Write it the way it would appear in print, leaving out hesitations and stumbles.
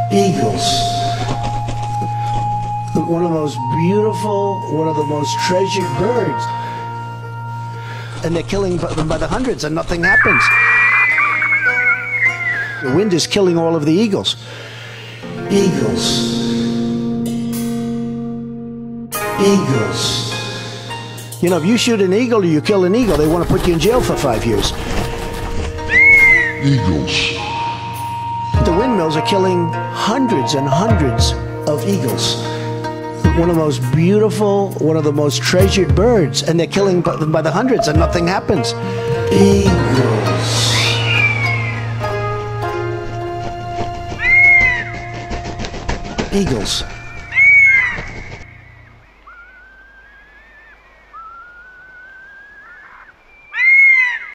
Eagles. One of the most beautiful, one of the most treasured birds. And they're killing them by the hundreds and nothing happens. The wind is killing all of the eagles. Eagles. Eagles. You know, if you shoot an eagle or you kill an eagle, they want to put you in jail for 5 years. Eagles. The windmills are killing hundreds and hundreds of eagles. One of the most beautiful, one of the most treasured birds, and they're killing them by the hundreds and nothing happens. Eagles. Eagles.